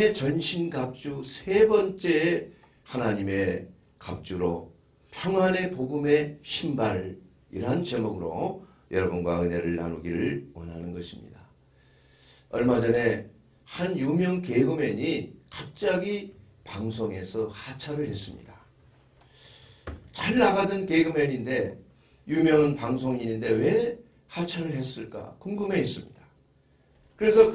하나님의 전신갑주 세 번째 하나님의 갑주로 평안의 복음의 신발이란 제목으로 여러분과 은혜를 나누기를 원하는 것입니다. 얼마 전에 한 유명 개그맨이 갑자기 방송에서 하차를 했습니다. 잘 나가던 개그맨인데 유명한 방송인인데 왜 하차를 했을까 궁금해했습니다. 그래서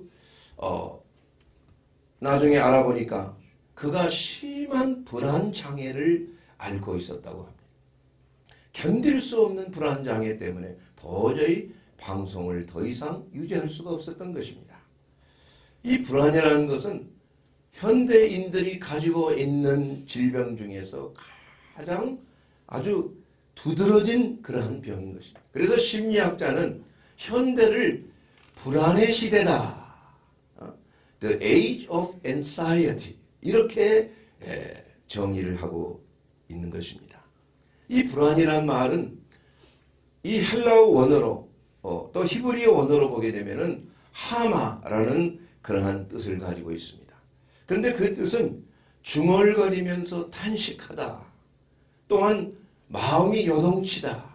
나중에 알아보니까 그가 심한 불안장애를 앓고 있었다고 합니다. 견딜 수 없는 불안장애 때문에 도저히 방송을 더 이상 유지할 수가 없었던 것입니다. 이 불안이라는 것은 현대인들이 가지고 있는 질병 중에서 가장 아주 두드러진 그러한 병인 것입니다. 그래서 심리학자는 현대를 불안의 시대다. The age of anxiety. 이렇게 정의를 하고 있는 것입니다. 이 불안이라는 말은 이 헬라어 원어로 또 히브리어 원어로 보게 되면은 하마라는 그러한 뜻을 가지고 있습니다. 그런데 그 뜻은 중얼거리면서 탄식하다. 또한 마음이 요동치다.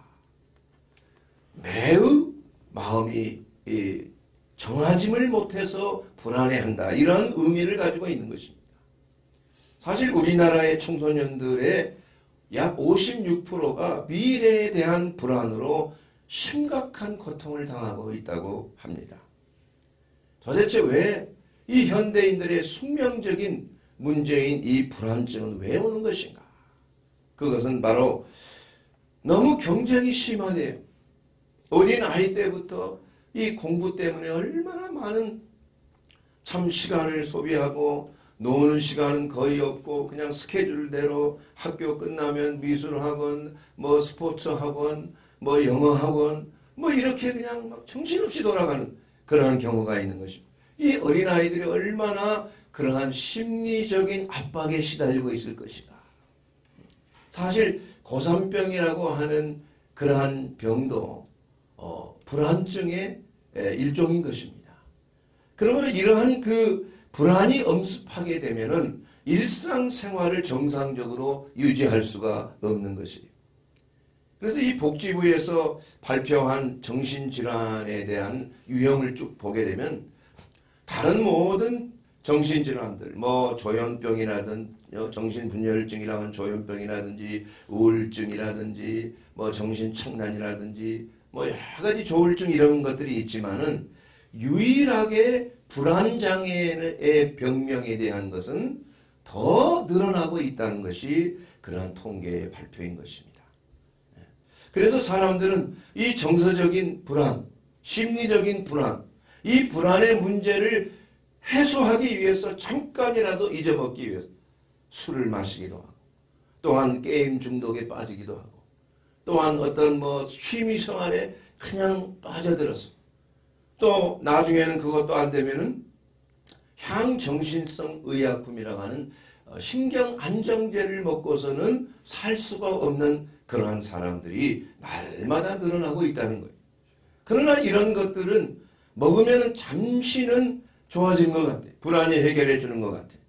매우 마음이 정하짐을 못해서 불안해한다. 이런 의미를 가지고 있는 것입니다. 사실 우리나라의 청소년들의 약 56%가 미래에 대한 불안으로 심각한 고통을 당하고 있다고 합니다. 도대체 왜 이 현대인들의 숙명적인 문제인 이 불안증은 왜 오는 것인가? 그것은 바로 너무 경쟁이 심하대요. 어린 아이 때부터 이 공부 때문에 얼마나 많은 참 시간을 소비하고 노는 시간은 거의 없고 그냥 스케줄대로 학교 끝나면 미술학원, 뭐 스포츠학원, 뭐 영어학원 뭐 이렇게 그냥 막 정신없이 돌아가는 그러한 경우가 있는 것입니다. 이 어린아이들이 얼마나 그러한 심리적인 압박에 시달리고 있을 것인가. 사실 고산병이라고 하는 그러한 병도 불안증의 일종인 것입니다. 그러면 이러한 그 불안이 엄습하게 되면은 일상생활을 정상적으로 유지할 수가 없는 것이에요. 그래서 이 복지부에서 발표한 정신질환에 대한 유형을 쭉 보게 되면 다른 모든 정신질환들, 뭐 조현병이라든지 정신분열증이라는 조현병이라든지 우울증이라든지 뭐 정신착란이라든지 뭐 여러 가지 조울증 이런 것들이 있지만은 유일하게 불안장애의 병명에 대한 것은 더 늘어나고 있다는 것이 그러한 통계의 발표인 것입니다. 그래서 사람들은 이 정서적인 불안, 심리적인 불안, 이 불안의 문제를 해소하기 위해서 잠깐이라도 잊어먹기 위해서 술을 마시기도 하고 또한 게임 중독에 빠지기도 하고 또한 어떤 뭐 취미생활에 그냥 빠져들어서 또 나중에는 그것도 안 되면은 향정신성 의약품이라고 하는 신경안정제를 먹고서는 살 수가 없는 그러한 사람들이 날마다 늘어나고 있다는 거예요. 그러나 이런 것들은 먹으면 잠시는 좋아지는 것 같아요. 불안이 해결해 주는 것 같아요.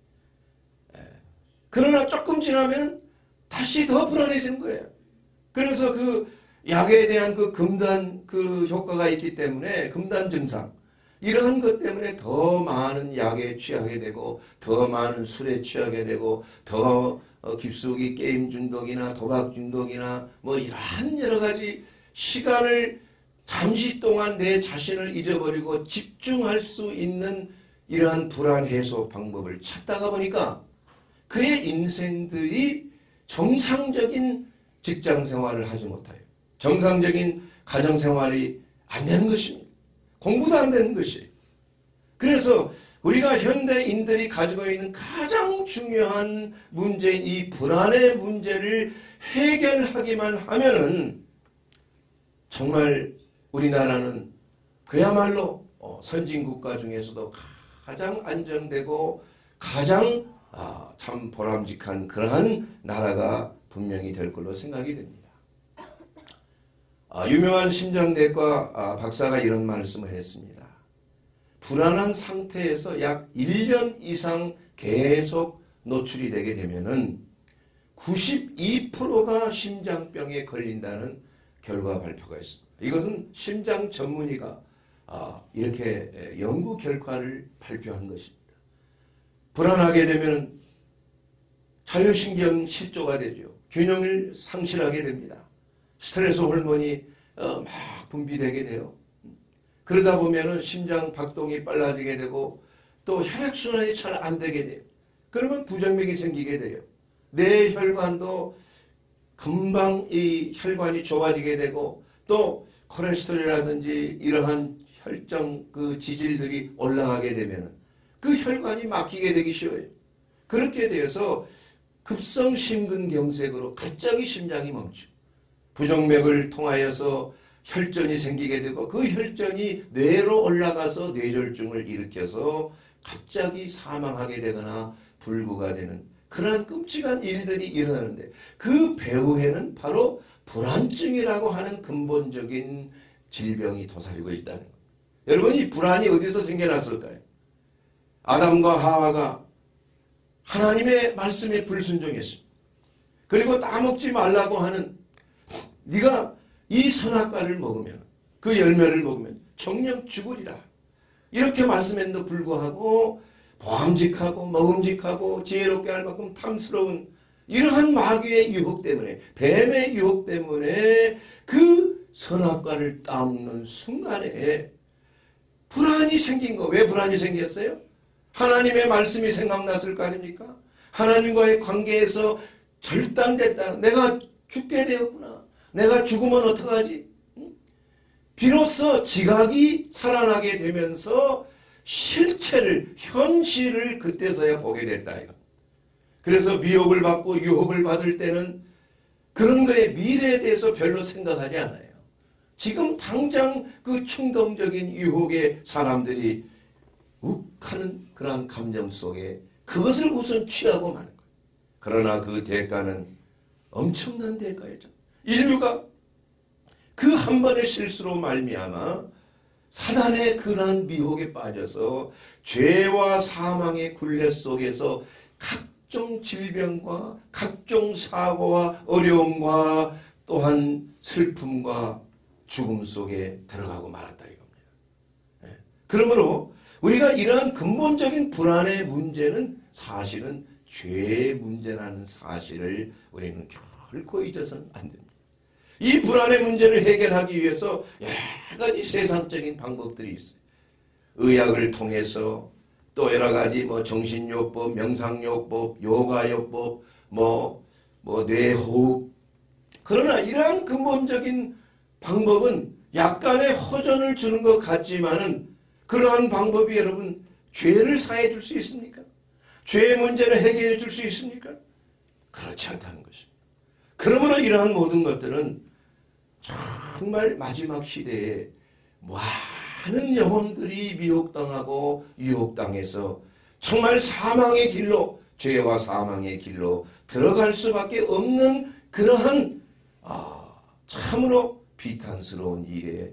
그러나 조금 지나면 다시 더 불안해지는 거예요. 그래서 그 약에 대한 그 금단 그 효과가 있기 때문에 금단 증상 이러한 것 때문에 더 많은 약에 취하게 되고 더 많은 술에 취하게 되고 더 깊숙이 게임 중독이나 도박 중독이나 뭐 이러한 여러 가지 시간을 잠시 동안 내 자신을 잊어버리고 집중할 수 있는 이러한 불안 해소 방법을 찾다가 보니까 그의 인생들이 정상적인 직장 생활을 하지 못해요. 정상적인 가정 생활이 안 되는 것입니다. 공부도 안 되는 것이에요. 그래서 우리가 현대인들이 가지고 있는 가장 중요한 문제인 이 불안의 문제를 해결하기만 하면은 정말 우리나라는 그야말로 선진국가 중에서도 가장 안정되고 가장 참 보람직한 그러한 나라가 분명히 될 걸로 생각이 됩니다. 유명한 심장내과 박사가 이런 말씀을 했습니다. 불안한 상태에서 약 1년 이상 계속 노출이 되게 되면은 92%가 심장병에 걸린다는 결과 발표가 있습니다. 이것은 심장 전문의가 이렇게 연구 결과를 발표한 것입니다. 불안하게 되면 자율신경 실조가 되죠. 균형을 상실하게 됩니다. 스트레스 호르몬이 막 분비되게 돼요. 그러다 보면은 심장 박동이 빨라지게 되고 또 혈액순환이 잘 안 되게 돼요. 그러면 부정맥이 생기게 돼요. 뇌 혈관도 금방 이 혈관이 좁아지게 되고 또 콜레스테롤이라든지 이러한 혈정 그 지질들이 올라가게 되면 그 혈관이 막히게 되기 쉬워요. 그렇게 되어서 급성 심근경색으로 갑자기 심장이 멈추고 부정맥을 통하여서 혈전이 생기게 되고 그 혈전이 뇌로 올라가서 뇌졸중을 일으켜서 갑자기 사망하게 되거나 불구가 되는 그러한 끔찍한 일들이 일어나는데 그 배후에는 바로 불안증이라고 하는 근본적인 질병이 도사리고 있다는 거예요. 여러분 이 불안이 어디서 생겨났을까요? 아담과 하와가 하나님의 말씀에 불순종했습니다. 그리고 따먹지 말라고 하는 네가 이 선악과를 먹으면 그 열매를 먹으면 정녕 죽으리라. 이렇게 말씀했는데도 불구하고 보암직하고 먹음직하고 지혜롭게 할 만큼 탐스러운 이러한 마귀의 유혹 때문에 뱀의 유혹 때문에 그 선악과를 따먹는 순간에 불안이 생긴 거. 왜 불안이 생겼어요? 하나님의 말씀이 생각났을 거 아닙니까? 하나님과의 관계에서 절단됐다. 내가 죽게 되었구나. 내가 죽으면 어떡하지? 비로소 지각이 살아나게 되면서 실체를, 현실을 그때서야 보게 됐다. 이거. 그래서 미혹을 받고 유혹을 받을 때는 그런 거에 미래에 대해서 별로 생각하지 않아요. 지금 당장 그 충동적인 유혹에 사람들이 욱하는 그런 감정 속에 그것을 우선 취하고 마는 거예요. 그러나 그 대가는 엄청난 대가였죠. 인류가 그 한 번의 실수로 말미암아 사단의 그러한 미혹에 빠져서 죄와 사망의 굴레 속에서 각종 질병과 각종 사고와 어려움과 또한 슬픔과 죽음 속에 들어가고 말았다 이겁니다. 그러므로 우리가 이러한 근본적인 불안의 문제는 사실은 죄의 문제라는 사실을 우리는 결코 잊어서는 안 됩니다. 이 불안의 문제를 해결하기 위해서 여러 가지 세상적인 방법들이 있어요. 의학을 통해서 또 여러 가지 정신요법, 명상요법, 요가요법, 뇌호흡. 그러나 이러한 근본적인 방법은 약간의 호전을 주는 것 같지만은 그러한 방법이 여러분 죄를 사해 줄 수 있습니까? 죄의 문제를 해결해 줄 수 있습니까? 그렇지 않다는 것입니다. 그러므로 이러한 모든 것들은 정말 마지막 시대에 많은 영혼들이 미혹당하고 유혹당해서 정말 사망의 길로 죄와 사망의 길로 들어갈 수밖에 없는 그러한 참으로 비탄스러운 일에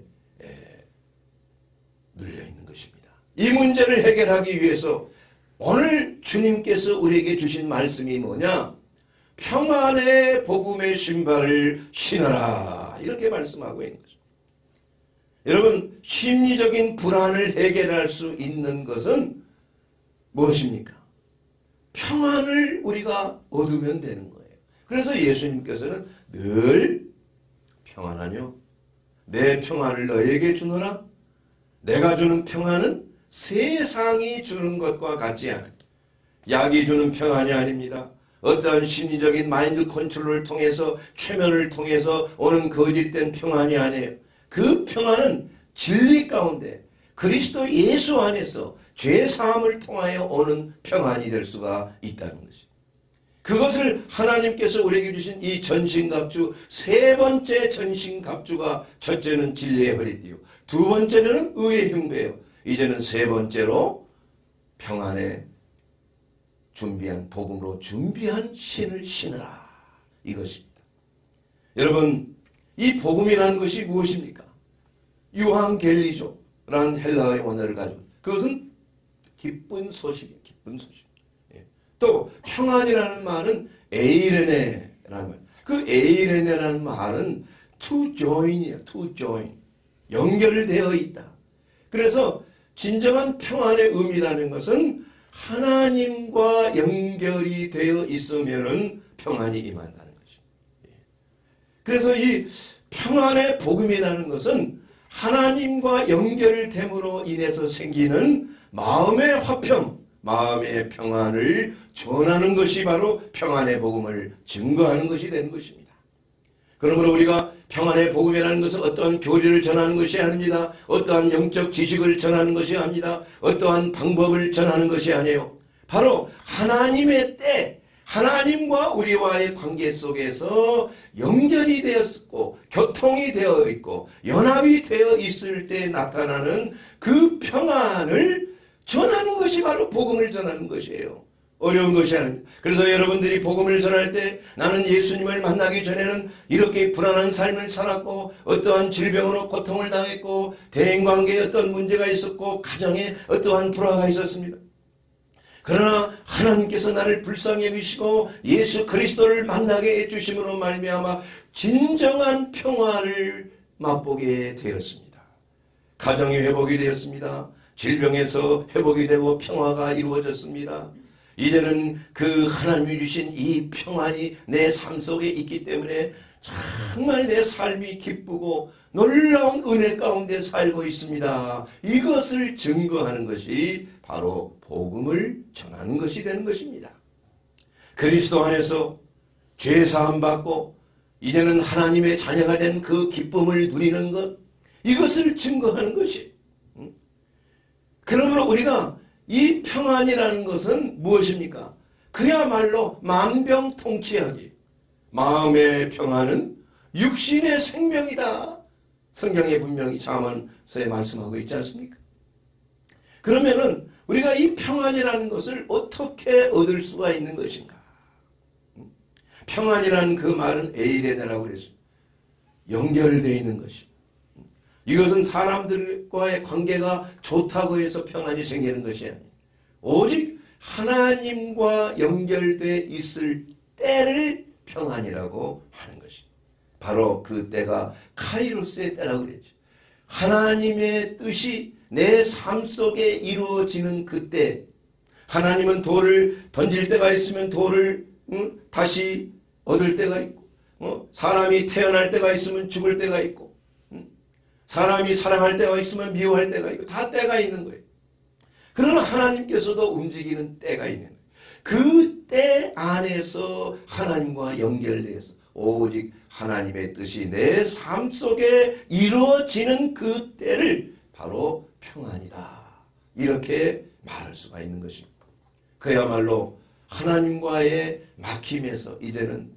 눌려있는 것입니다. 이 문제를 해결하기 위해서 오늘 주님께서 우리에게 주신 말씀이 뭐냐? 평안의 복음의 신발을 신어라. 이렇게 말씀하고 있는 거죠. 여러분 심리적인 불안을 해결할 수 있는 것은 무엇입니까? 평안을 우리가 얻으면 되는 거예요. 그래서 예수님께서는 늘 평안하뇨? 내 평안을 너에게 주노라. 내가 주는 평안은 세상이 주는 것과 같지 않아요. 약이 주는 평안이 아닙니다. 어떠한 심리적인 마인드 컨트롤을 통해서 최면을 통해서 오는 거짓된 평안이 아니에요. 그 평안은 진리 가운데 그리스도 예수 안에서 죄사함을 통하여 오는 평안이 될 수가 있다는 것이죠. 그것을 하나님께서 우리에게 주신 이 전신갑주 세 번째 전신갑주가 첫째는 진리의 허리띠요. 두 번째는 의의 흉배요. 이제는 세 번째로 평안의 준비한 복음으로 준비한 신을 신으라. 이것입니다. 여러분 이 복음이라는 것이 무엇입니까? 유한겔리조라는 헬라어의 원어를 가지고 그것은 기쁜 소식이에요. 기쁜 소식. 예. 또 평안이라는 말은 에이레네라는 말. 그 에이레네라는 말은 to join이에요. to join. 연결되어 있다. 그래서 진정한 평안의 의미라는 것은 하나님과 연결이 되어 있으면은 평안이 임한다는 것입니다. 그래서 이 평안의 복음이라는 것은 하나님과 연결됨으로 인해서 생기는 마음의 화평, 마음의 평안을 전하는 것이 바로 평안의 복음을 증거하는 것이 되는 것입니다. 그러므로 우리가 평안의 복음이라는 것은 어떠한 교리를 전하는 것이 아닙니다. 어떠한 영적 지식을 전하는 것이 아닙니다. 어떠한 방법을 전하는 것이 아니에요. 바로 하나님의 때, 하나님과 우리와의 관계 속에서 연결이 되었고 교통이 되어 있고 연합이 되어 있을 때 나타나는 그 평안을 전하는 것이 바로 복음을 전하는 것이에요. 어려운 것이 아닙니다. 그래서 여러분들이 복음을 전할 때 나는 예수님을 만나기 전에는 이렇게 불안한 삶을 살았고 어떠한 질병으로 고통을 당했고 대인관계에 어떤 문제가 있었고 가정에 어떠한 불화가 있었습니다. 그러나 하나님께서 나를 불쌍히 여기시고 예수 그리스도를 만나게 해주심으로 말미암아 진정한 평화를 맛보게 되었습니다. 가정이 회복이 되었습니다. 질병에서 회복이 되고 평화가 이루어졌습니다. 이제는 그 하나님이 주신 이 평안이 내 삶 속에 있기 때문에 정말 내 삶이 기쁘고 놀라운 은혜 가운데 살고 있습니다. 이것을 증거하는 것이 바로 복음을 전하는 것이 되는 것입니다. 그리스도 안에서 죄 사함 받고 이제는 하나님의 자녀가 된 그 기쁨을 누리는 것, 이것을 증거하는 것이. 그러므로 우리가 이 평안이라는 것은 무엇입니까? 그야말로 만병통치하기. 마음의 평안은 육신의 생명이다. 성경에 분명히 잠언서에 말씀하고 있지 않습니까? 그러면은 우리가 이 평안이라는 것을 어떻게 얻을 수가 있는 것인가? 평안이라는 그 말은 에이레네라고 그랬어요. 연결되어 있는 것입니다. 이것은 사람들과의 관계가 좋다고 해서 평안이 생기는 것이 아니에요. 오직 하나님과 연결되어 있을 때를 평안이라고 하는 것입니다. 바로 그 때가 카이로스의 때라고 그랬죠. 하나님의 뜻이 내 삶 속에 이루어지는 그때, 하나님은 돌을 던질 때가 있으면 돌을 다시 얻을 때가 있고, 사람이 태어날 때가 있으면 죽을 때가 있고, 사람이 사랑할 때가 있으면 미워할 때가 있고, 다 때가 있는 거예요. 그러나 하나님께서도 움직이는 때가 있는 거예요. 그 때 안에서 하나님과 연결되어서 오직 하나님의 뜻이 내 삶 속에 이루어지는 그 때를 바로 평안이다. 이렇게 말할 수가 있는 것입니다. 그야말로 하나님과의 막힘에서 이제는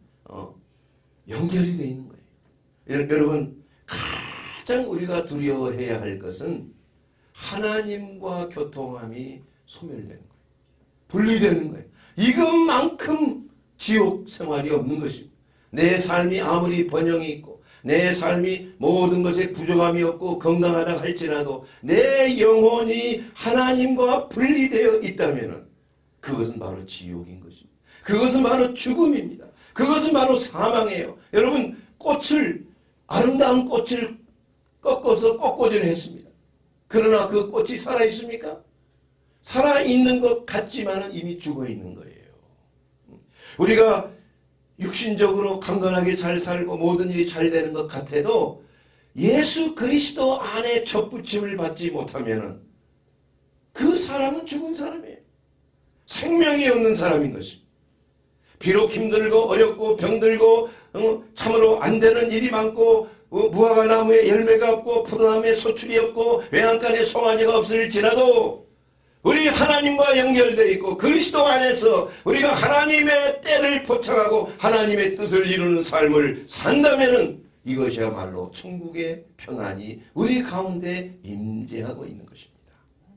연결이 되어 있는 거예요. 여러분, 가장 우리가 두려워해야 할 것은 하나님과 교통함이 소멸되는 거예요. 분리되는 거예요. 이것만큼 지옥 생활이 없는 것입니다. 내 삶이 아무리 번영이 있고 내 삶이 모든 것에 부족함이 없고 건강하다 할지라도 내 영혼이 하나님과 분리되어 있다면 그것은 바로 지옥인 것입니다. 그것은 바로 죽음입니다. 그것은 바로 사망이에요. 여러분, 아름다운 꽃을 꺾어서 꽃꽂이를 했습니다. 그러나 그 꽃이 살아있습니까? 살아있는 것 같지만 이미 죽어있는 거예요. 우리가 육신적으로 강건하게 잘 살고 모든 일이 잘 되는 것 같아도 예수 그리스도 안에 접붙임을 받지 못하면 그 사람은 죽은 사람이에요. 생명이 없는 사람인 것입니다. 비록 힘들고 어렵고 병들고 참으로 안 되는 일이 많고 무화과 나무에 열매가 없고 포도나무에 소출이 없고 외양간에 송아지가 없을지라도 우리 하나님과 연결되어 있고 그리스도 안에서 우리가 하나님의 때를 포착하고 하나님의 뜻을 이루는 삶을 산다면 이것이야말로 천국의 평안이 우리 가운데 임재하고 있는 것입니다.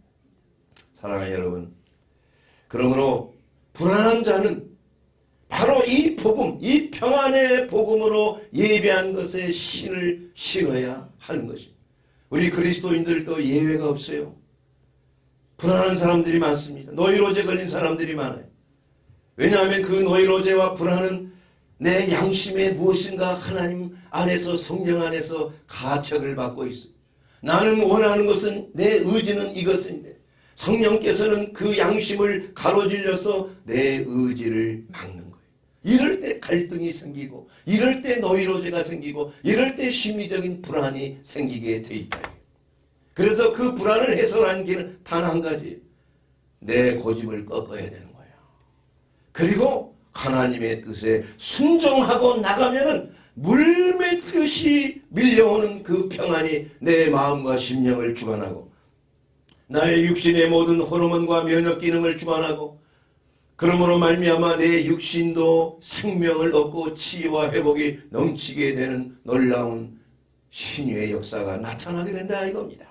사랑하는 여러분, 그러므로 불안한 자는 바로 이 복음, 이 평안의 복음으로 예배한 것에 신을 신어야 하는 것입니다. 우리 그리스도인들도 예외가 없어요. 불안한 사람들이 많습니다. 노이로제 걸린 사람들이 많아요. 왜냐하면 그 노이로제와 불안은 내 양심에 무엇인가 하나님 안에서 성령 안에서 가책을 받고 있어요. 나는 원하는 것은 내 의지는 이것인데 성령께서는 그 양심을 가로질러서 내 의지를 막는 거예요. 이럴 때 갈등이 생기고 이럴 때 노이로제가 생기고 이럴 때 심리적인 불안이 생기게 돼 있다. 그래서 그 불안을 해소하는 길은 단 한 가지. 내 고집을 꺾어야 되는 거예요. 그리고 하나님의 뜻에 순종하고 나가면은 물밀듯이 밀려오는 그 평안이 내 마음과 심령을 주관하고 나의 육신의 모든 호르몬과 면역 기능을 주관하고 그러므로 말미암아 내 육신도 생명을 얻고 치유와 회복이 넘치게 되는 놀라운 신유의 역사가 나타나게 된다 이겁니다.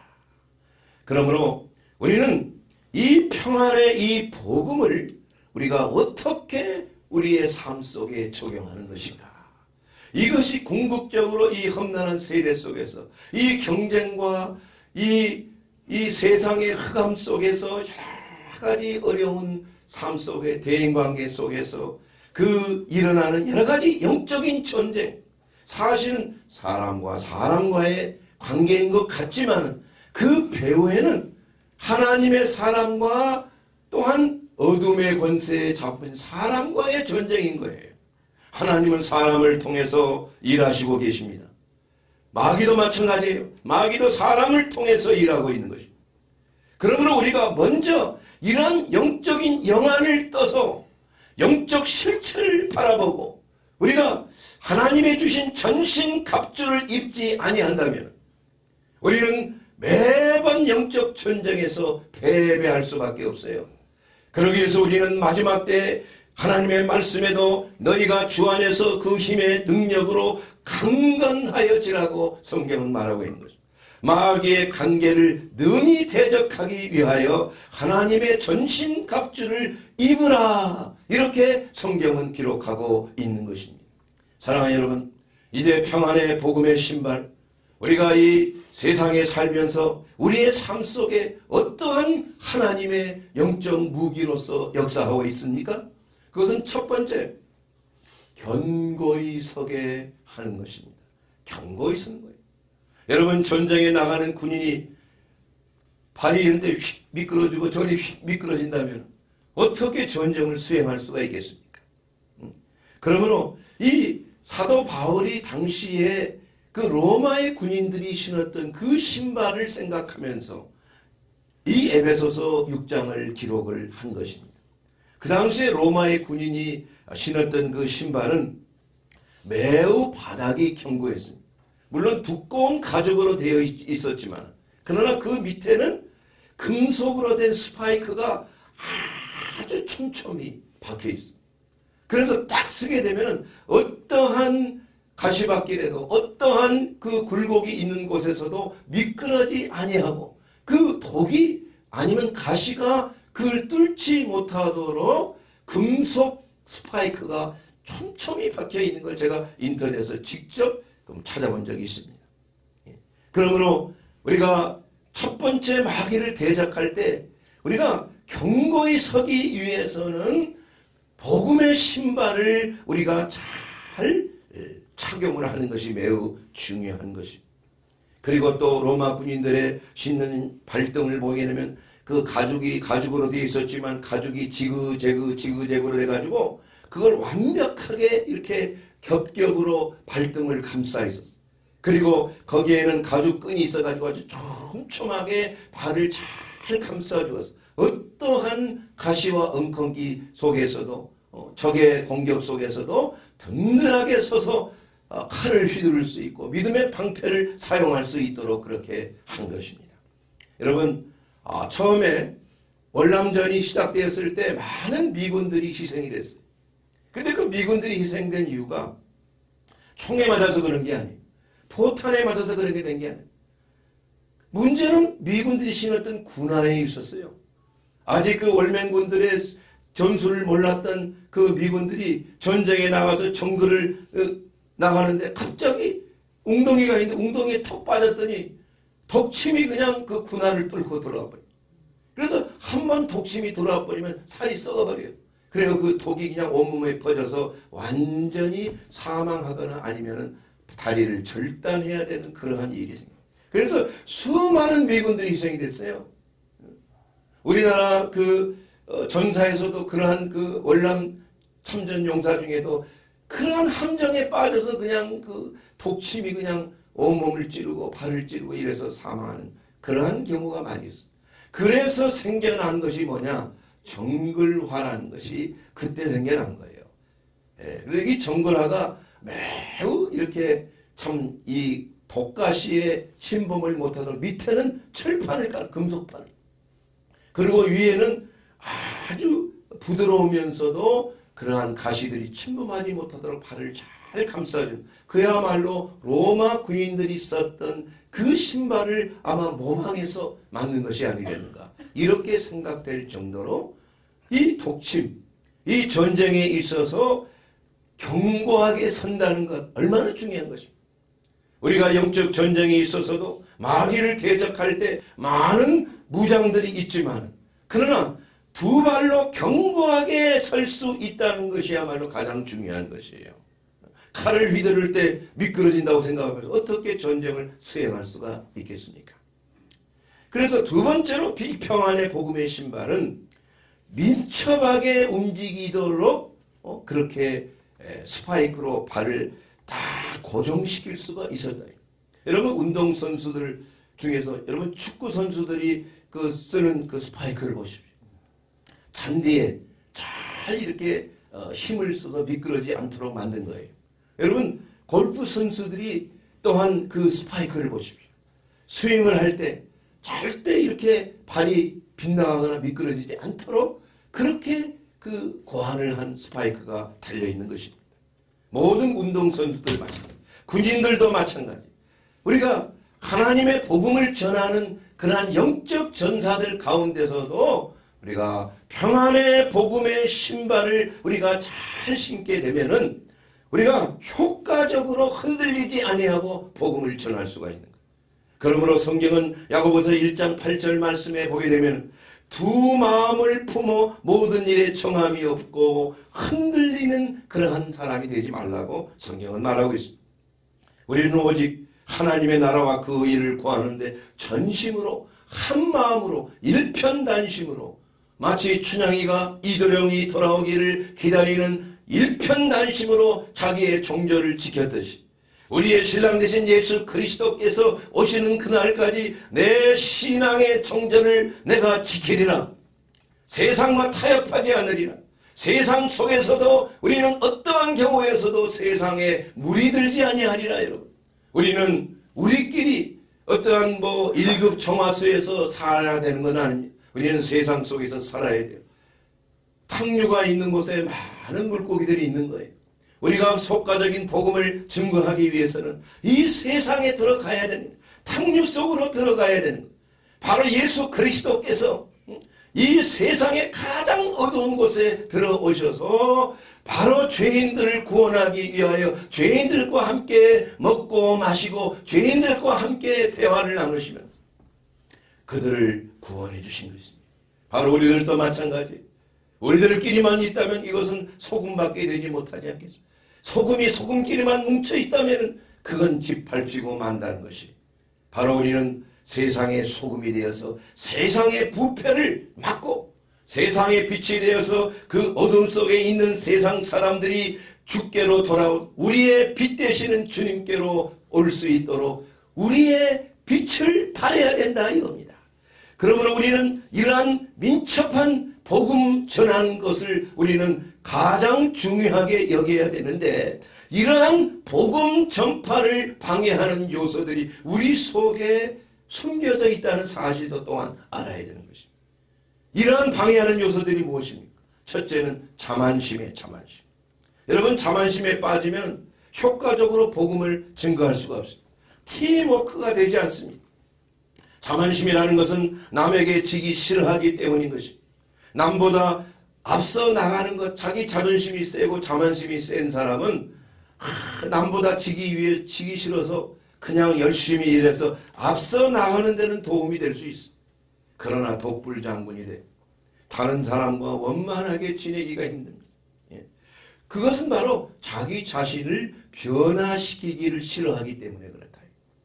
그러므로 우리는 이 평안의 이 복음을 우리가 어떻게 우리의 삶 속에 적용하는 것인가? 이것이 궁극적으로 이 험난한 세대 속에서 이 경쟁과 이 세상의 흑암 속에서 여러 가지 어려운 삶 속에 대인관계 속에서 그 일어나는 여러 가지 영적인 전쟁, 사실은 사람과 사람과의 관계인 것 같지만 그 배후에는 하나님의 사람과 또한 어둠의 권세에 잡힌 사람과의 전쟁인 거예요. 하나님은 사람을 통해서 일하시고 계십니다. 마귀도 마찬가지예요. 마귀도 사람을 통해서 일하고 있는 것입니다. 그러므로 우리가 먼저 이런 영적인 영안을 떠서 영적 실체를 바라보고 우리가 하나님의 주신 전신 갑주를 입지 아니한다면 우리는 매번 영적 전쟁에서 패배할 수밖에 없어요. 그러기 위해서 우리는 마지막 때 하나님의 말씀에도 너희가 주 안에서 그 힘의 능력으로 강건하여지라고 성경은 말하고 있는 것입니다. 마귀의 관계를 능히 대적하기 위하여 하나님의 전신갑주를 입으라 이렇게 성경은 기록하고 있는 것입니다. 사랑하는 여러분, 이제 평안의 복음의 신발 우리가 이 세상에 살면서 우리의 삶 속에 어떠한 하나님의 영적 무기로서 역사하고 있습니까? 그것은 첫 번째, 견고히 서게 하는 것입니다. 견고히 서는 거예요. 여러분, 전쟁에 나가는 군인이 발이 이런데 휙 미끄러지고 저리 휙 미끄러진다면 어떻게 전쟁을 수행할 수가 있겠습니까? 그러므로 이 사도 바울이 당시에 그 로마의 군인들이 신었던 그 신발을 생각하면서 이 에베소서 6장을 기록을 한 것입니다. 그 당시에 로마의 군인이 신었던 그 신발은 매우 바닥이 견고했습니다. 물론 두꺼운 가죽으로 되어 있었지만 그러나 그 밑에는 금속으로 된 스파이크가 아주 촘촘히 박혀 있습니다. 그래서 딱 쓰게 되면 어떠한 가시밭길에도 어떠한 그 굴곡이 있는 곳에서도 미끄러지 아니하고 그 독이 아니면 가시가 그걸 뚫지 못하도록 금속 스파이크가 촘촘히 박혀 있는 걸 제가 인터넷에서 직접 찾아본 적이 있습니다. 그러므로 우리가 첫 번째 마귀를 대적할 때 우리가 견고히 서기 위해서는 복음의 신발을 우리가 잘 착용을 하는 것이 매우 중요한 것입니다. 그리고 또 로마 군인들의 신는 발등을 보게 되면 그 가죽으로 되어 있었지만 가죽이 지그재그로 돼가지고 그걸 완벽하게 이렇게 겹겹으로 발등을 감싸 있었어요. 그리고 거기에는 가죽끈이 있어가지고 아주 촘촘하게 발을 잘 감싸 주었어요. 어떠한 가시와 엉겅기 속에서도 적의 공격 속에서도 든든하게 서서 칼을 휘두를 수 있고 믿음의 방패를 사용할 수 있도록 그렇게 한 것입니다. 여러분, 처음에 월남전이 시작되었을 때 많은 미군들이 희생이 됐어요. 그런데 그 미군들이 희생된 이유가 총에 맞아서 그런 게 아니에요. 포탄에 맞아서 그렇게 된 게 아니에요. 문제는 미군들이 신었던 군화에 있었어요. 아직 그 월맹군들의 전술을 몰랐던 그 미군들이 전쟁에 나가서 정글을 나가는데 갑자기 웅덩이가 있는데 웅덩이에 턱 빠졌더니 덕침이 그냥 그 군화를 뚫고 들어가 버려요. 그래서 한 번 독침이 들어와 버리면 살이 썩어버려요. 그리고 그 독이 그냥 온몸에 퍼져서 완전히 사망하거나 아니면은 다리를 절단해야 되는 그러한 일이 생겨요. 그래서 수많은 미군들이 희생이 됐어요. 우리나라 그 전사에서도 그러한 그 월남 참전 용사 중에도 그러한 함정에 빠져서 그냥 그 독침이 그냥 온몸을 찌르고 발을 찌르고 이래서 사망하는 그러한 경우가 많이 있어요. 그래서 생겨난 것이 뭐냐? 정글화라는 것이 그때 생겨난 거예요. 예, 그래서 이 정글화가 매우 이렇게 참 이 독가시에 침범을 못하도록 밑에는 철판을 깔, 금속판. 그리고 위에는 아주 부드러우면서도 그러한 가시들이 침범하지 못하도록 발을 잘 감싸준 그야말로 로마 군인들이 썼던 그 신발을 아마 모방해서 만든 것이 아니겠는가. 이렇게 생각될 정도로 이 독침, 이 전쟁에 있어서 견고하게 선다는 것 얼마나 중요한 것입니다. 우리가 영적 전쟁에 있어서도 마귀를 대적할 때 많은 무장들이 있지만 그러나 두 발로 견고하게 설 수 있다는 것이야말로 가장 중요한 것이에요. 칼을 휘두를 때 미끄러진다고 생각하면서 어떻게 전쟁을 수행할 수가 있겠습니까? 그래서 두 번째로 비평안의 복음의 신발은 민첩하게 움직이도록 그렇게 스파이크로 발을 다 고정시킬 수가 있었다. 여러분 운동선수들 중에서 여러분 축구선수들이 그 쓰는 그 스파이크를 보십시오. 잔디에 잘 이렇게 힘을 써서 미끄러지지 않도록 만든 거예요. 여러분 골프 선수들이 또한 그 스파이크를 보십시오. 스윙을 할 때 절대 이렇게 발이 빗나가거나 미끄러지지 않도록 그렇게 그 고안을 한 스파이크가 달려있는 것입니다. 모든 운동선수들 마찬가지, 군인들도 마찬가지. 우리가 하나님의 복음을 전하는 그러한 영적 전사들 가운데서도 우리가 평안의 복음의 신발을 우리가 잘 신게 되면은 우리가 효과적으로 흔들리지 아니하고 복음을 전할 수가 있는 거예요. 그러므로 성경은 야고보서 1장 8절 말씀에 보게 되면 두 마음을 품어 모든 일에 정함이 없고 흔들리는 그러한 사람이 되지 말라고 성경은 말하고 있습니다. 우리는 오직 하나님의 나라와 그 의를 구하는데 전심으로 한 마음으로 일편단심으로 마치 춘향이가 이도령이 돌아오기를 기다리는 일편단심으로 자기의 정절을 지켰듯이 우리의 신랑 되신 예수 그리스도께서 오시는 그날까지 내 신앙의 정절을 내가 지키리라. 세상과 타협하지 않으리라. 세상 속에서도 우리는 어떠한 경우에서도 세상에 물이 들지 아니하리라. 여러분, 우리는 우리끼리 어떠한 뭐 1급 정화수에서 살아야 되는 건 아닙니다. 우리는 세상 속에서 살아야 돼요. 탕류가 있는 곳에 많은 물고기들이 있는 거예요. 우리가 속가적인 복음을 증거하기 위해서는 이 세상에 들어가야 되는 거예요. 탕류 속으로 들어가야 되는 거예요. 바로 예수 그리스도께서 이 세상의 가장 어두운 곳에 들어오셔서 바로 죄인들을 구원하기 위하여 죄인들과 함께 먹고 마시고 죄인들과 함께 대화를 나누시면서 그들을 구원해 주신 것입니다. 바로 우리들도 마찬가지예요. 우리들끼리만 있다면 이것은 소금밖에 되지 못하지 않겠습니까? 소금이 소금끼리만 뭉쳐 있다면 그건 집 밟히고 만다는 것이 바로 우리는 세상의 소금이 되어서 세상의 부패를 막고 세상의 빛이 되어서 그 어둠 속에 있는 세상 사람들이 주께로 돌아온 우리의 빛 되시는 주님께로 올 수 있도록 우리의 빛을 발해야 된다 이겁니다. 그러므로 우리는 이러한 민첩한 복음 전하는 것을 우리는 가장 중요하게 여겨야 되는데 이러한 복음 전파를 방해하는 요소들이 우리 속에 숨겨져 있다는 사실도 또한 알아야 되는 것입니다. 이러한 방해하는 요소들이 무엇입니까? 첫째는 자만심이에요. 자만심. 여러분 자만심에 빠지면 효과적으로 복음을 증거할 수가 없습니다. 팀워크가 되지 않습니다. 자만심이라는 것은 남에게 지기 싫어하기 때문인 것입니다. 남보다 앞서 나가는 것, 자기 자존심이 세고 자만심이 센 사람은 남보다 지기 싫어서 그냥 열심히 일해서 앞서 나가는 데는 도움이 될 수 있어. 그러나 독불장군이 돼. 다른 사람과 원만하게 지내기가 힘듭니다. 예. 그것은 바로 자기 자신을 변화시키기를 싫어하기 때문에 그렇다.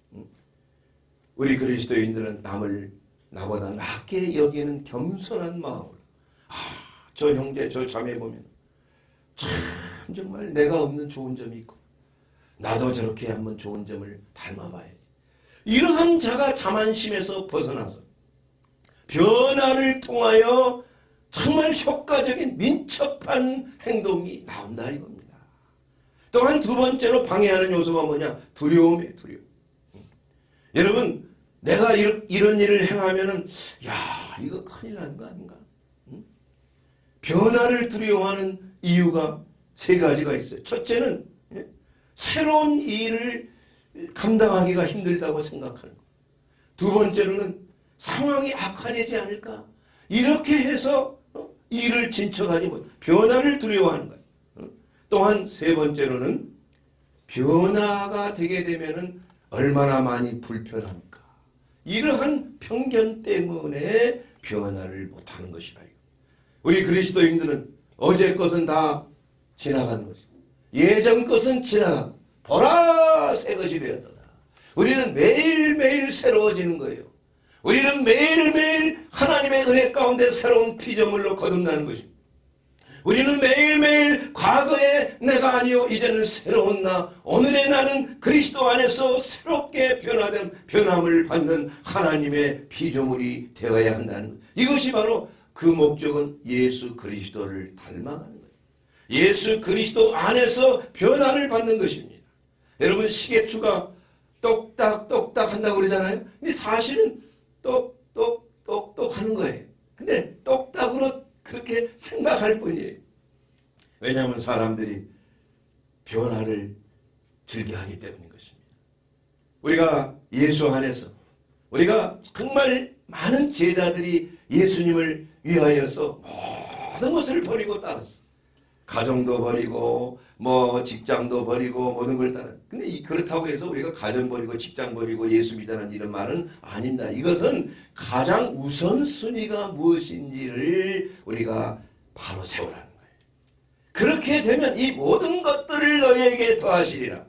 우리 그리스도인들은 남을 나보다 낮게 여기는 겸손한 마음으로 저 형제 저 자매 보면 참 정말 내가 없는 좋은 점이 있고 나도 저렇게 한번 좋은 점을 닮아봐야지. 이러한 자가 자만심에서 벗어나서 변화를 통하여 정말 효과적인 민첩한 행동이 나온다 이겁니다. 또한 두 번째로 방해하는 요소가 뭐냐? 두려움이에요. 두려움. 여러분 내가 이런 일을 행하면은 이거 큰일 나는 거 아닌가? 변화를 두려워하는 이유가 세 가지가 있어요. 첫째는 새로운 일을 감당하기가 힘들다고 생각하는 것. 두 번째로는 상황이 악화되지 않을까? 이렇게 해서 일을 진척하지 못, 변화를 두려워하는 거예요. 또한 세 번째로는 변화가 되게 되면은 얼마나 많이 불편합니까? 이러한 편견 때문에 변화를 못하는 것이라. 우리 그리스도인들은 어제 것은 다 지나간 것이고 예전 것은 지나가고 보라 새 것이 되었도다. 우리는 매일매일 새로워지는 거예요. 우리는 매일매일 하나님의 은혜 가운데 새로운 피조물로 거듭나는 것입니다. 우리는 매일매일 과거의 내가 아니요 이제는 새로운 나, 오늘의 나는 그리스도 안에서 새롭게 변함을 받는 하나님의 피조물이 되어야 한다는 것. 이것이 바로 그 목적은 예수 그리스도를 닮아가는 거예요. 예수 그리스도 안에서 변화를 받는 것입니다. 여러분 시계추가 똑딱똑딱 한다고 그러잖아요. 근데 사실은 똑똑똑똑 하는 거예요. 근데 똑딱으로 그렇게 생각할 뿐이에요. 왜냐하면 사람들이 변화를 즐겨하기 때문인 것입니다. 우리가 예수 안에서 우리가 정말 많은 제자들이 예수님을 위하여서 모든 것을 버리고 따랐어. 가정도 버리고 직장도 버리고 모든 걸 따라. 근데 그렇다고 해서 우리가 가정 버리고 직장 버리고 예수 믿으라는 이런 말은 아닙니다. 이것은 가장 우선순위가 무엇인지를 우리가 바로 세우라는 거예요. 그렇게 되면 이 모든 것들을 너희에게 더하시리라.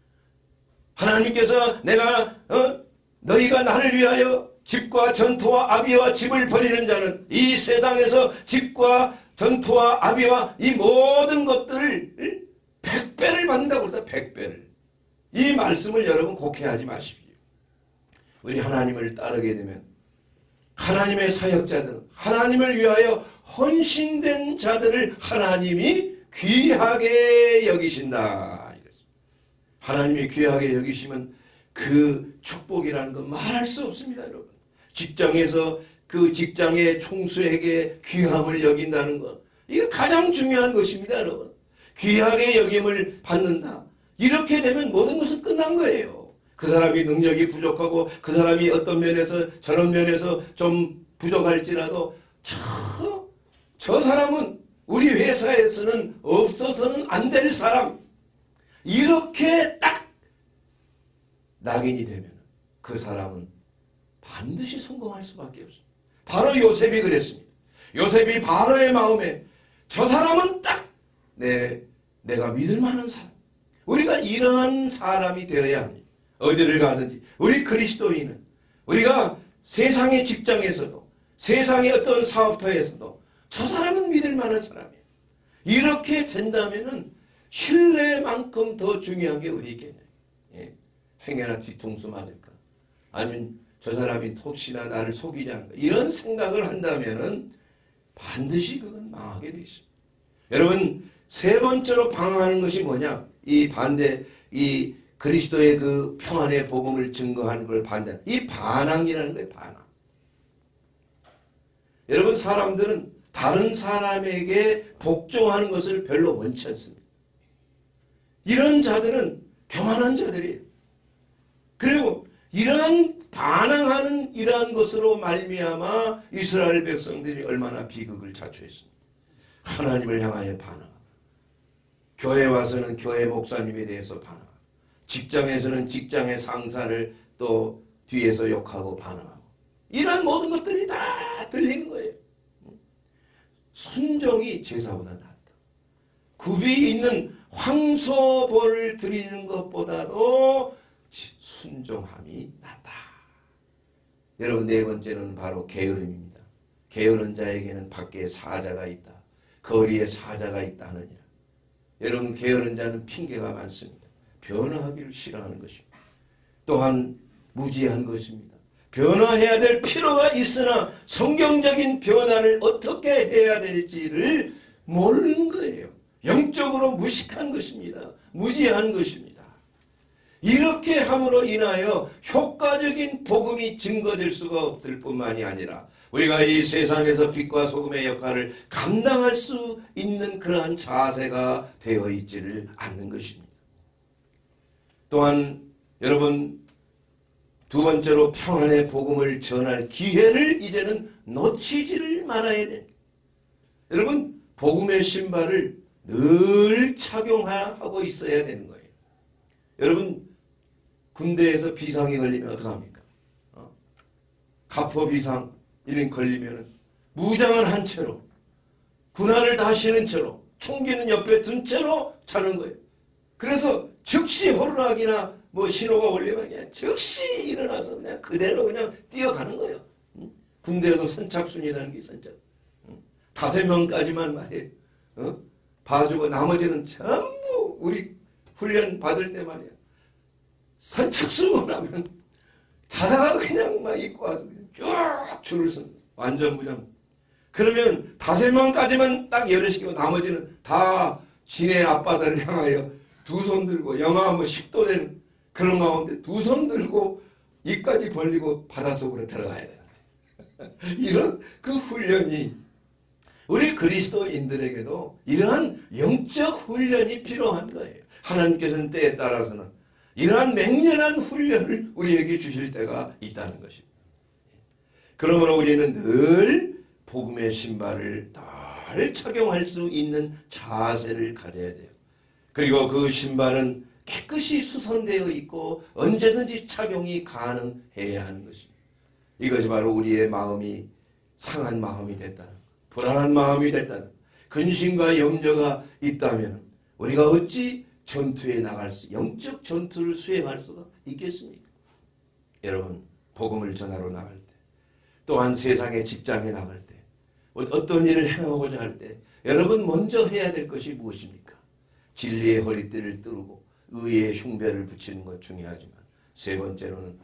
하나님께서 너희가 나를 위하여 집과 전토와 아비와 집을 버리는 자는 이 세상에서 집과 전토와 아비와 이 모든 것들을 100배를 받는다고 그랬어요. 100배를. 이 말씀을 여러분 곡해하지 마십시오. 우리 하나님을 따르게 되면 하나님의 사역자들은 하나님을 위하여 헌신된 자들을 하나님이 귀하게 여기신다. 하나님이 귀하게 여기시면 그 축복이라는 건 말할 수 없습니다. 여러분. 직장에서 그 직장의 총수에게 귀함을 여긴다는 것. 이게 가장 중요한 것입니다. 여러분. 귀하게 여김을 받는다. 이렇게 되면 모든 것은 끝난 거예요. 그 사람이 능력이 부족하고 그 사람이 어떤 면에서 저런 면에서 좀 부족할지라도 저 사람은 우리 회사에서는 없어서는 안 될 사람. 이렇게 딱 낙인이 되면 그 사람은 반드시 성공할 수밖에 없습니다. 바로 요셉이 그랬습니다. 요셉이 바로의 마음에 저 사람은 딱 내가 믿을 만한 사람. 우리가 이러한 사람이 되어야 합니다. 어디를 가든지 우리 그리스도인은 우리가 세상의 직장에서도 세상의 어떤 사업터에서도 저 사람은 믿을 만한 사람이에요. 이렇게 된다면은 신뢰만큼 더 중요한 게 어디 있겠냐. 행여나 뒤통수 맞을까? 아니면 저 사람이 혹시나 나를 속이지 않을까? 이런 생각을 한다면은 반드시 그건 망하게 돼 있습니다. 여러분 세 번째로 방황하는 것이 뭐냐? 이 반대, 이 그리스도의 그 평안의 복음을 증거하는 걸 반대. 이 반항이라는 거예요. 반항. 여러분 사람들은 다른 사람에게 복종하는 것을 별로 원치 않습니다. 이런 자들은 교만한 자들이에요. 그리고 이러한 반항하는 이러한 것으로 말미암아 이스라엘 백성들이 얼마나 비극을 자초했습니다. 하나님을 향하여 반항하고 교회 와서는 교회 목사님에 대해서 반항하고 직장에서는 직장의 상사를 또 뒤에서 욕하고 반항하고 이러한 모든 것들이 다 들리는 거예요. 순종이 제사보다 낫다. 굽이 있는 황소볼을 드리는 것보다도 순종함이 낫다. 여러분, 네 번째는 바로 게으름입니다. 게으른 자에게는 밖에 사자가 있다. 거리에 사자가 있다 하느니라. 여러분, 게으른 자는 핑계가 많습니다. 변화하기를 싫어하는 것입니다. 또한 무지한 것입니다. 변화해야 될 필요가 있으나 성경적인 변화를 어떻게 해야 될지를 모르는 거예요. 영적으로 무식한 것입니다. 무지한 것입니다. 이렇게 함으로 인하여 효과적인 복음이 증거될 수가 없을 뿐만이 아니라 우리가 이 세상에서 빛과 소금의 역할을 감당할 수 있는 그러한 자세가 되어 있지를 않는 것입니다. 또한 여러분, 두 번째로 평안의 복음을 전할 기회를 이제는 놓치지를 말아야 됩니다. 여러분, 복음의 신발을 늘 착용하고 있어야 되는 거예요. 여러분, 군대에서 비상이 걸리면 어떡합니까? 가포 비상 이런 걸리면 무장을 한 채로 군화를 다 신은 채로 총기는 옆에 둔 채로 자는 거예요. 그래서 즉시 호루라기나 뭐 신호가 울리면 그냥 즉시 일어나서 그냥 그대로 그냥 뛰어가는 거예요. 군대에서 선착순이라는 게 있었죠. 5명까지만 말이에요. 봐주고 나머지는 전부 우리 훈련 받을 때 말이야. 선착순 하면 자다가 그냥 막 입고 와서 쭉 줄을 선 완전 무장. 그러면 5명까지만 딱 열어시키고 나머지는 다 진의 앞바다를 향하여 두 손 들고 영하 뭐 10도 되는 그런 가운데 두 손 들고 입까지 벌리고 바닷속으로 들어가야 되는 거예요. 이런 그 훈련이 우리 그리스도인들에게도 이러한 영적 훈련이 필요한 거예요. 하나님께서는 때에 따라서는 이러한 맹렬한 훈련을 우리에게 주실 때가 있다는 것입니다. 그러므로 우리는 늘 복음의 신발을 늘 착용할 수 있는 자세를 가져야 돼요. 그리고 그 신발은 깨끗이 수선되어 있고 언제든지 착용이 가능해야 하는 것입니다. 이것이 바로 우리의 마음이 상한 마음이 됐다는 것, 불안한 마음이 됐다는 것, 근심과 염려가 있다면 우리가 어찌 전투에 나갈 수, 영적 전투를 수행할 수가 있겠습니까? 여러분, 복음을 전하러 나갈 때, 또한 세상의 직장에 나갈 때, 어떤 일을 행하고자 할 때 여러분 먼저 해야 될 것이 무엇입니까? 진리의 허리띠를 뚫고 의의 흉배를 붙이는 것 중요하지만 세 번째로는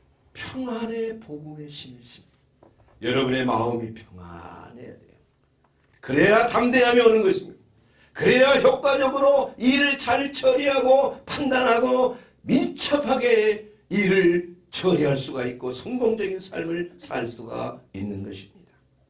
평안의 복음의 신심. 여러분의 마음이 평안해야 돼요. 그래야 담대함이 오는 것입니다. 그래야 효과적으로 일을 잘 처리하고 판단하고 민첩하게 일을 처리할 수가 있고 성공적인 삶을 살 수가 있는 것입니다.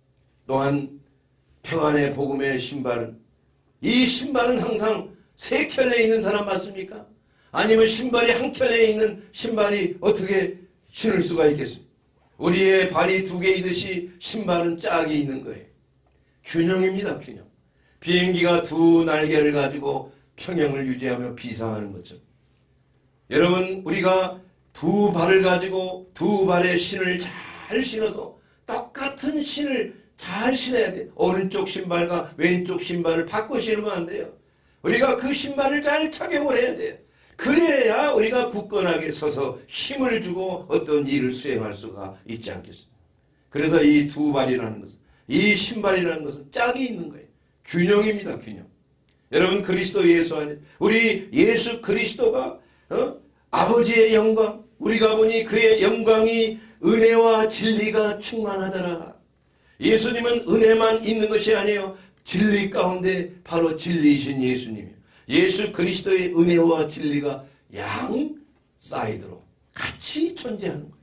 또한 평안의 복음의 신발은, 이 신발은 항상 세 켤레 있는 사람 맞습니까? 아니면 신발이 한 켤레 있는 신발이 어떻게 신을 수가 있겠습니까? 우리의 발이 2개 있듯이 신발은 짝이 있는 거예요. 균형입니다. 균형. 비행기가 2 날개를 가지고 평형을 유지하며 비상하는 것처럼 여러분, 우리가 2 발을 가지고 2 발의 신을 잘 신어서 똑같은 신을 잘 신어야 돼요. 오른쪽 신발과 왼쪽 신발을 바꿔 신으면 안 돼요. 우리가 그 신발을 잘 착용을 해야 돼요. 그래야 우리가 굳건하게 서서 힘을 주고 어떤 일을 수행할 수가 있지 않겠습니까? 그래서 이 2 발이라는 것은, 이 신발이라는 것은 짝이 있는 거예요. 균형입니다. 균형. 여러분, 그리스도 예수 안에 우리 예수 그리스도가 아버지의 영광, 우리가 보니 그의 영광이 은혜와 진리가 충만하더라. 예수님은 은혜만 있는 것이 아니에요. 진리 가운데 바로 진리이신 예수님이에요. 예수 그리스도의 은혜와 진리가 양 사이드로 같이 존재하는 거예요.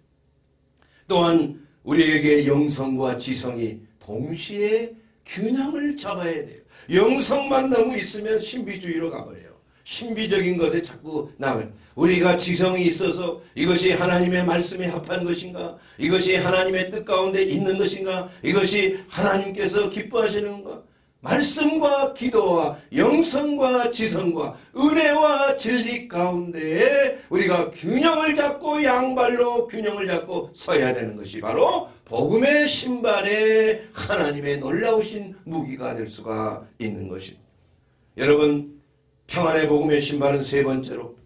또한 우리에게 영성과 지성이 동시에 균형을 잡아야 돼요. 영성만 너무 있으면 신비주의로 가버려요. 신비적인 것에 자꾸 나가요. 우리가 지성이 있어서 이것이 하나님의 말씀에 합한 것인가? 이것이 하나님의 뜻 가운데 있는 것인가? 이것이 하나님께서 기뻐하시는 건가? 말씀과 기도와 영성과 지성과 은혜와 진리 가운데에 우리가 균형을 잡고 양발로 균형을 잡고 서야 되는 것이 바로 복음의 신발에 하나님의 놀라우신 무기가 될 수가 있는 것입니다. 여러분, 평안의 복음의 신발은 세 번째로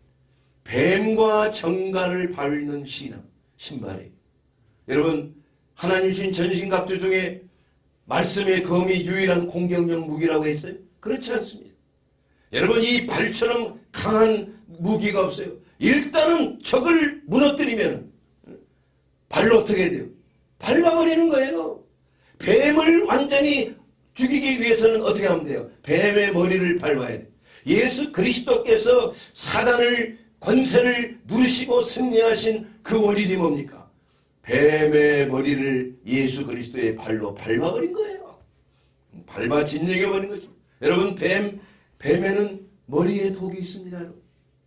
뱀과 정갈을 밟는 신발이에요. 여러분, 하나님 주신 전신갑주 중에 말씀의 검이 유일한 공격용 무기라고 했어요? 그렇지 않습니다. 여러분, 이 발처럼 강한 무기가 없어요. 일단은 적을 무너뜨리면 발로 어떻게 돼요? 밟아버리는 거예요. 뱀을 완전히 죽이기 위해서는 어떻게 하면 돼요? 뱀의 머리를 밟아야 돼요. 예수 그리스도께서 사단을 권세를 누르시고 승리하신 그 원인이 뭡니까? 뱀의 머리를 예수 그리스도의 발로 밟아버린 거예요. 밟아 짓이겨버린 것입니다. 여러분, 뱀에는 머리에 독이 있습니다. 여러분.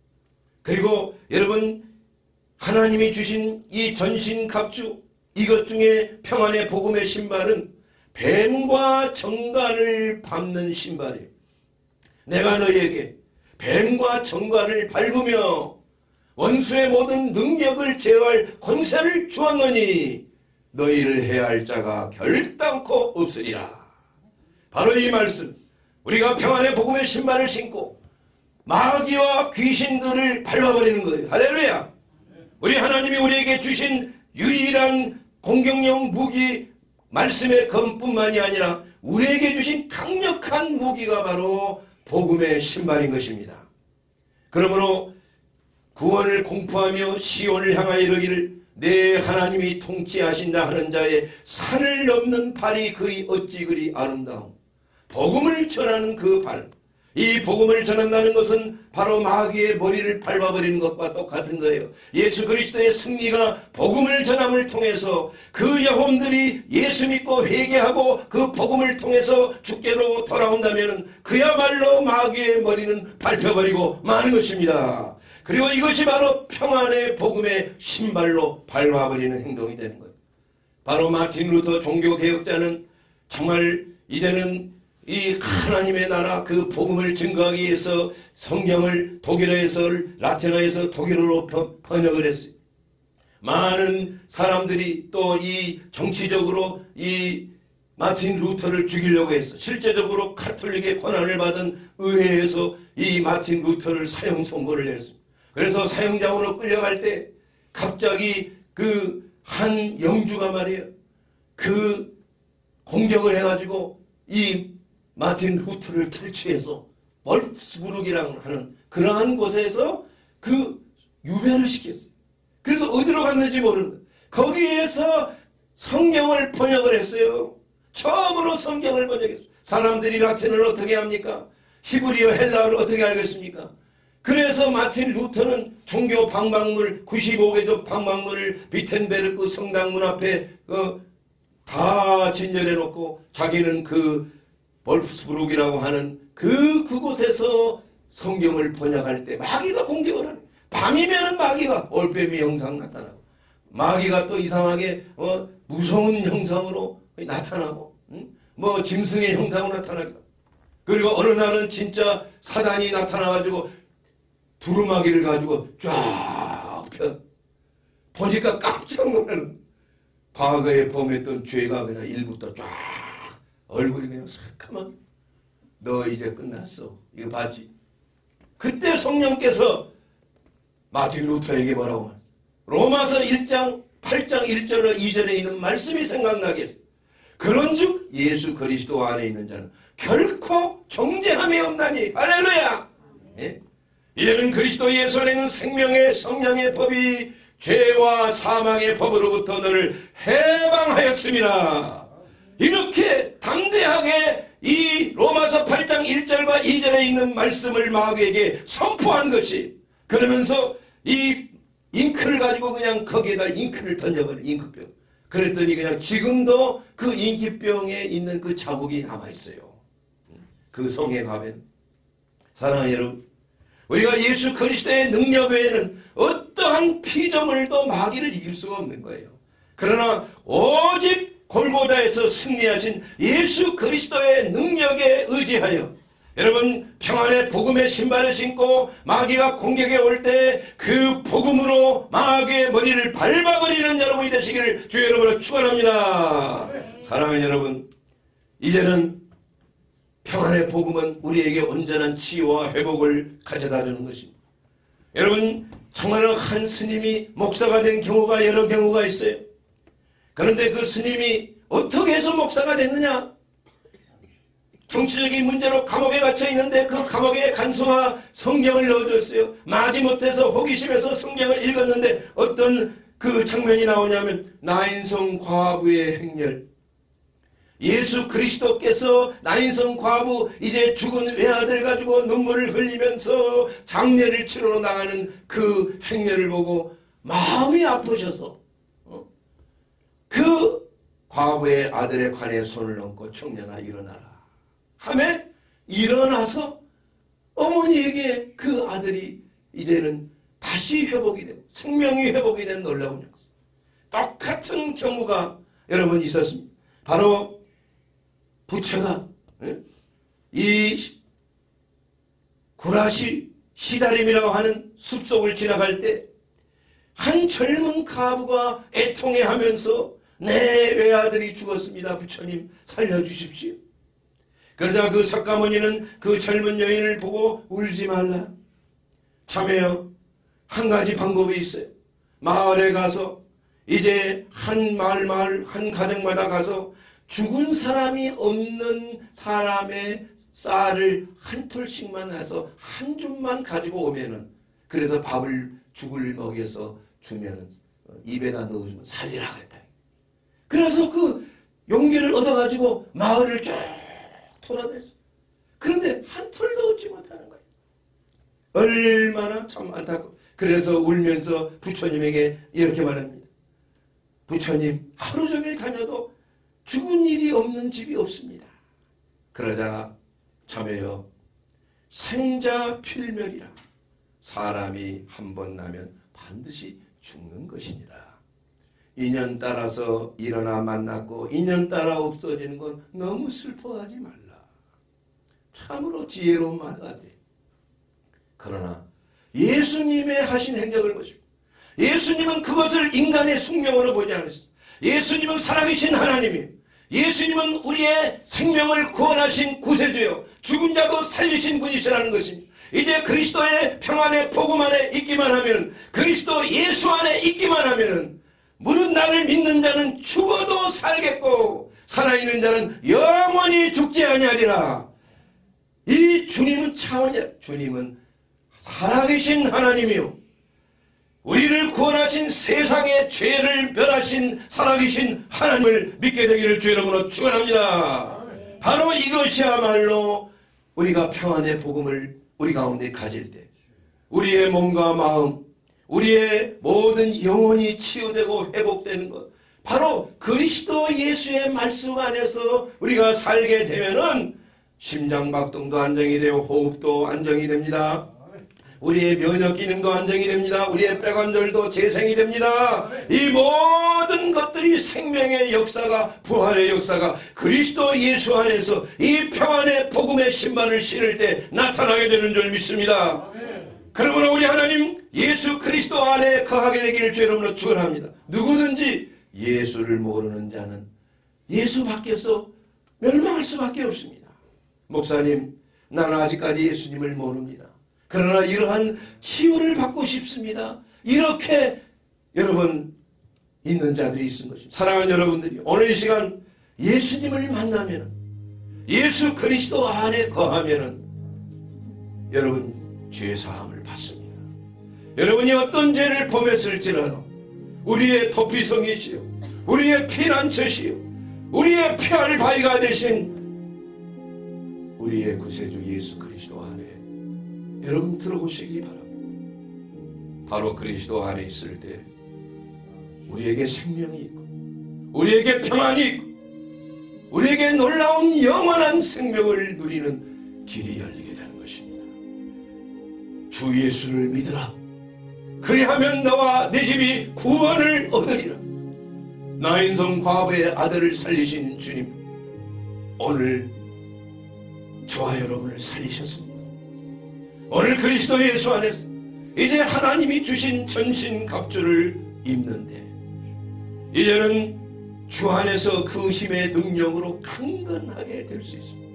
그리고 여러분, 하나님이 주신 이 전신갑주, 이것 중에 평안의 복음의 신발은 뱀과 정갈을 밟는 신발이에요. 내가 너희에게 뱀과 정갈을 밟으며 원수의 모든 능력을 제어할 권세를 주었느니 너희를 해할 자가 결단코 없으리라. 바로 이 말씀, 우리가 평안의 복음의 신발을 신고 마귀와 귀신들을 밟아버리는 거예요. 할렐루야. 우리 하나님이 우리에게 주신 유일한 공격용 무기, 말씀의 검뿐만이 아니라 우리에게 주신 강력한 무기가 바로 복음의 신발인 것입니다. 그러므로 구원을 공포하며 시온을 향하여 이르기를 내 하나님이 통치하신다 하는 자의 산을 넘는 발이 그리 어찌 그리 아름다움. 복음을 전하는 그 발, 이 복음을 전한다는 것은 바로 마귀의 머리를 밟아버리는 것과 똑같은 거예요. 예수 그리스도의 승리가 복음을 전함을 통해서 그 영혼들이 예수 믿고 회개하고 그 복음을 통해서 주께로 돌아온다면 그야말로 마귀의 머리는 밟혀버리고 마는 것입니다. 그리고 이것이 바로 평안의 복음의 신발로 밟아버리는 행동이 되는 거예요. 바로 마틴 루터 종교개혁자는 정말 이제는 이 하나님의 나라 그 복음을 증거하기 위해서 성경을 독일어에서 라틴어에서 독일어로 번역을 했어요. 많은 사람들이 또 이 정치적으로 이 마틴 루터를 죽이려고 했어. 실제적으로 카톨릭의 권한을 받은 의회에서 이 마틴 루터를 사형 선고를 했습니다. 그래서 사형장으로 끌려갈 때 갑자기 그 한 영주가 말이에요. 그 공격을 해가지고 이 마틴 루터를 탈취해서 월프스부르크라고 하는 그러한 곳에서 그 유배를 시켰어요. 그래서 어디로 갔는지 모르는 거예요. 거기에서 성경을 번역을 했어요. 처음으로 성경을 번역했어요. 사람들이 라틴어를 어떻게 합니까? 히브리어 헬라어를 어떻게 알겠습니까? 그래서 마틴 루터는 종교 방방물 95개조 방방물을 비텐베르크 성당문 앞에 다 진열해 놓고 자기는 그 월프스부르크라고 하는 그곳에서 성경을 번역할 때 마귀가 공격을 하는 거예요. 밤이면 마귀가 올빼미 형상 나타나고 마귀가 또 이상하게 무서운 형상으로 나타나고 뭐 짐승의 형상으로 나타나기도 하고 그리고 어느 날은 진짜 사단이 나타나가지고 두루마기를 가지고 쫙 펴 보니까 깜짝 놀라는 과거에 범했던 죄가 그냥 일부터 쫙 얼굴이 그냥 새까맣게 너 이제 끝났어. 이거 봤지? 그때 성령께서 마틴 루터에게 뭐라고 말해? 로마서 1장 8장 1절과 2절에 있는 말씀이 생각나게 했어요. 그런즉 예수 그리스도 안에 있는 자는 결코 정죄함이 없나니. 할렐루야. 예? 이제는 그리스도 예수 안에 있는 생명의 성령의 법이 죄와 사망의 법으로부터 너를 해방하였습니다. 이렇게 담대하게 이 로마서 8장 1절과 2절에 있는 말씀을 마귀에게 선포한 것이 그러면서 이 잉크를 가지고 그냥 거기에다 잉크를 던져버린 잉크병. 그랬더니 그냥 지금도 그 인기병에 있는 그 자국이 남아있어요. 그 성에 가면. 사랑하는 여러분, 우리가 예수 그리스도의 능력 외에는 어떠한 피조물도 마귀를 이길 수가 없는 거예요. 그러나 오직 골고다에서 승리하신 예수 그리스도의 능력에 의지하여 여러분, 평안의 복음의 신발을 신고 마귀가 공격에 올 때 그 복음으로 마귀의 머리를 밟아버리는 여러분이 되시기를 주의 이름으로 축원합니다. 사랑하는 여러분, 이제는 평안의 복음은 우리에게 온전한 치유와 회복을 가져다 주는 것입니다. 여러분, 정말로 한 스님이 목사가 된 경우가 여러 경우가 있어요. 그런데 그 스님이 어떻게 해서 목사가 됐느냐? 정치적인 문제로 감옥에 갇혀 있는데 그 감옥에 간수가 성경을 넣어줬어요. 마지못해서 호기심에서 성경을 읽었는데 어떤 그 장면이 나오냐면 나인성 과부의 행렬. 예수 그리스도께서 나인성 과부 이제 죽은 외아들 가지고 눈물을 흘리면서 장례를 치러 나가는 그 행렬을 보고 마음이 아프셔서 그 과부의 아들의 관에 손을 얹고 청년아 일어나라 하매 일어나서 어머니에게 그 아들이 이제는 다시 회복이 되고 생명이 회복이 된 놀라운 역사. 똑같은 경우가 여러분 있었습니다. 바로 부처가 이 구라시 시다림이라고 하는 숲속을 지나갈 때 한 젊은 과부가 애통해하면서 내 외아들이 죽었습니다. 부처님 살려주십시오. 그러자 그 석가모니는 그 젊은 여인을 보고 울지 말라. 자매여, 한 가지 방법이 있어요. 마을에 가서 이제 한 마을 한 가정마다 가서 죽은 사람이 없는 사람의 쌀을 한 톨씩만 해서 한 줌만 가지고 오면은, 그래서 죽을 먹여서 주면은 입에다 넣어주면 살리라 그랬다. 그래서 그 용기를 얻어가지고 마을을 쭉 돌아다녔어. 그런데 한 톨도 얻지 못하는 거예요. 얼마나 참 안타깝고. 그래서 울면서 부처님에게 이렇게 말합니다. 부처님, 하루 종일 다녀도 죽은 일이 없는 집이 없습니다. 그러자 자매여, 생자 필멸이라. 사람이 한 번 나면 반드시 죽는 것이니라. 인연 따라서 일어나 만났고 인연 따라 없어지는 건 너무 슬퍼하지 말라. 참으로 지혜로운 말 같아. 그러나 예수님의 하신 행적을 보십시오. 예수님은 그것을 인간의 숙명으로 보지 않으셨습니다. 예수님은 살아계신 하나님이에요. 예수님은 우리의 생명을 구원하신 구세주요, 죽은 자도 살리신 분이시라는 것입니다. 이제 그리스도의 평안의 복음 안에 있기만 하면, 그리스도 예수 안에 있기만 하면은 무릇 나를 믿는 자는 죽어도 살겠고 살아있는 자는 영원히 죽지 아니하리라. 이 주님은 차원이야. 주님은 살아계신 하나님이요, 우리를 구원하신 세상의 죄를 멸하신 살아계신 하나님을 믿게 되기를 주의 이름으로 축원합니다. 바로 이것이야말로 우리가 평안의 복음을 우리 가운데 가질 때 우리의 몸과 마음, 우리의 모든 영혼이 치유되고 회복되는 것, 바로 그리스도 예수의 말씀 안에서 우리가 살게 되면은 심장박동도 안정이 되고 호흡도 안정이 됩니다. 우리의 면역 기능도 안정이 됩니다. 우리의 뼈관절도 재생이 됩니다. 이 모든 것들이 생명의 역사가, 부활의 역사가 그리스도 예수 안에서 이 평안의 복음의 신발을 신을 때 나타나게 되는 줄 믿습니다. 그러므로 우리 하나님 예수 그리스도 안에 거하게 되기를 주의 이름으로 축원합니다. 누구든지 예수를 모르는 자는 예수 밖에서 멸망할 수밖에 없습니다. 목사님, 나는 아직까지 예수님을 모릅니다. 그러나 이러한 치유를 받고 싶습니다. 이렇게 여러분 있는 자들이 있은 것입니다. 사랑하는 여러분들이 오늘 이 시간 예수님을 만나면, 예수 그리스도 안에 거하면 여러분 죄사함을 받습니다. 여러분이 어떤 죄를 범했을지라도 우리의 도피성이시요, 우리의 피난처시요, 우리의 피할 바위가 되신 우리의 구세주 예수 그리스도 안에 여러분 들어오시기 바랍니다. 바로 그리스도 안에 있을 때 우리에게 생명이 있고 우리에게 평안이 있고 우리에게 놀라운 영원한 생명을 누리는 길이 열리게 되는 것입니다. 주 예수를 믿으라. 그리하면 너와 내 집이 구원을 얻으리라. 나인성 과부의 아들을 살리신 주님, 오늘 저와 여러분을 살리셨습니다. 오늘 그리스도 예수 안에서 이제 하나님이 주신 전신갑주를 입는데 이제는 주 안에서 그 힘의 능력으로 강건하게 될 수 있습니다.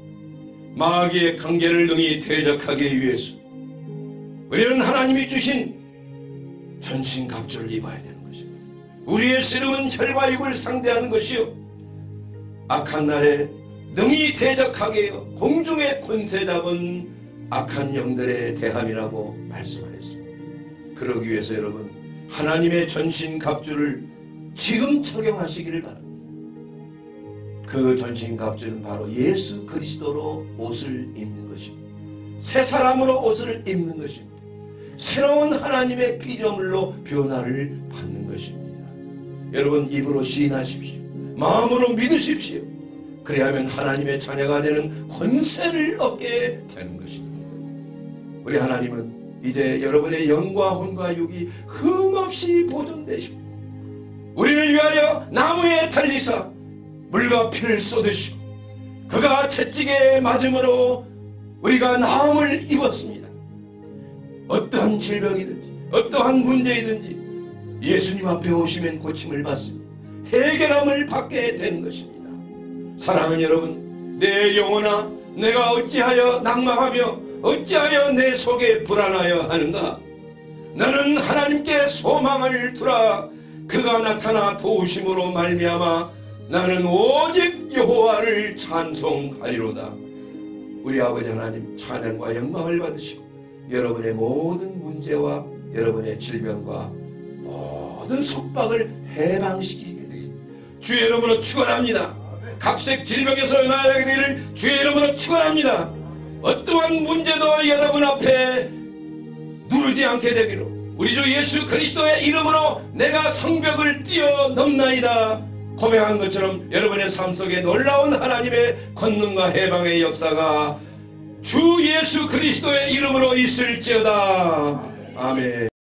마귀의 관계를 능히 대적하기 위해서 우리는 하나님이 주신 전신갑주를 입어야 되는 것입니다. 우리의 씨름은 혈과 육을 상대하는 것이요 악한 날에 능히 대적하게 하여 공중의 권세 잡은 악한 영들에 대함이라고 말씀하셨습니다. 그러기 위해서 여러분 하나님의 전신갑주를 지금 착용하시기를 바랍니다. 그 전신갑주는 바로 예수 그리스도로 옷을 입는 것입니다. 새 사람으로 옷을 입는 것입니다. 새로운 하나님의 피조물로 변화를 받는 것입니다. 여러분 입으로 시인하십시오. 마음으로 믿으십시오. 그래야만 하나님의 자녀가 되는 권세를 얻게 되는 것입니다. 우리 하나님은 이제 여러분의 영과 혼과 육이 흠없이 보존되시고 우리를 위하여 나무에 달리사 물과 피를 쏟으시고 그가 채찍에 맞음으로 우리가 나음을 입었습니다. 어떠한 질병이든지 어떠한 문제이든지 예수님 앞에 오시면 고침을 받습니다. 해결함을 받게 되는 것입니다. 사랑하는 여러분, 내 영혼아 내가 어찌하여 낭망하며 어찌하여 내 속에 불안하여 하는가? 너는 하나님께 소망을 두라. 그가 나타나 도우심으로 말미암아 나는 오직 여호와를 찬송하리로다. 우리 아버지 하나님 찬양과 영광을 받으시고 여러분의 모든 문제와 여러분의 질병과 모든 속박을 해방시키게 되길 주의 이름으로 축원합니다. 각색 질병에서 나아가게 되기를 주의 이름으로 축원합니다. 어떠한 문제도 여러분 앞에 누르지 않게 되기로 우리 주 예수 그리스도의 이름으로 내가 성벽을 뛰어넘나이다 고백한 것처럼 여러분의 삶 속에 놀라운 하나님의 권능과 해방의 역사가 주 예수 그리스도의 이름으로 있을지어다. 아멘.